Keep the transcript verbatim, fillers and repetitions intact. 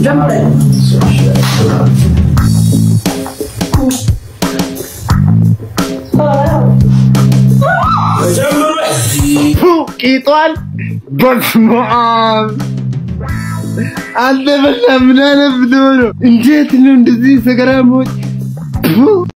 ቂጧን በስማም አንተ በላ ምን አለብህ ነው እንዴት ነው እንደዚህ ሰገራሞች